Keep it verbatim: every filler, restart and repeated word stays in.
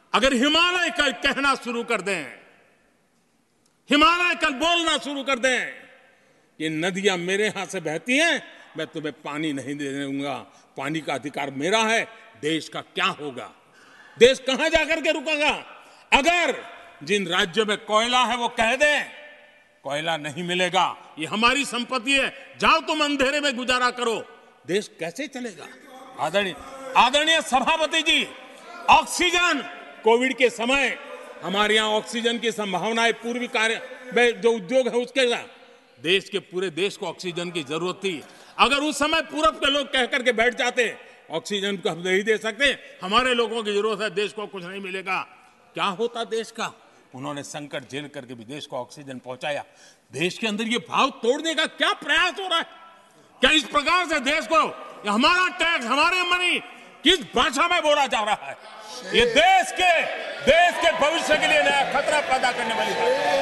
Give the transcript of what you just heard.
अगर हिमालय कल कहना शुरू कर दें, हिमालय कल बोलना शुरू कर दें, ये नदियां मेरे यहां से बहती हैं, मैं तुम्हें पानी नहीं देने दूंगा, पानी का अधिकार मेरा है, देश का क्या होगा? देश कहां जाकर के रुकेगा? अगर जिन राज्यों में कोयला है वो कह दें कोयला नहीं मिलेगा, ये हमारी संपत्ति है, जाओ तुम अंधेरे में गुजारा करो, देश कैसे चलेगा? आदरणीय आदरणीय सभापति जी, ऑक्सीजन कोविड के समय हमारे यहां ऑक्सीजन की संभावनाएं पूर्वी कार्य में जो उद्योग है उसके साथ देश के पूरे देश को ऑक्सीजन की जरूरत थी। अगर उस समय पूरब के लोग कह करके बैठ जाते ऑक्सीजन को हम नहीं दे सकते, हमारे लोगों की जरूरत है, देश को कुछ नहीं मिलेगा, क्या होता देश का? उन्होंने संकट झेल करके भी देश को ऑक्सीजन पहुंचाया। देश के अंदर ये भाव तोड़ने का क्या प्रयास हो रहा है? क्या इस प्रकार से देश को हमारा टैक्स, हमारे मनी किस भाषा में बोला जा रहा है? ये देश के देश के भविष्य के लिए नया खतरा पैदा करने वाली बात है।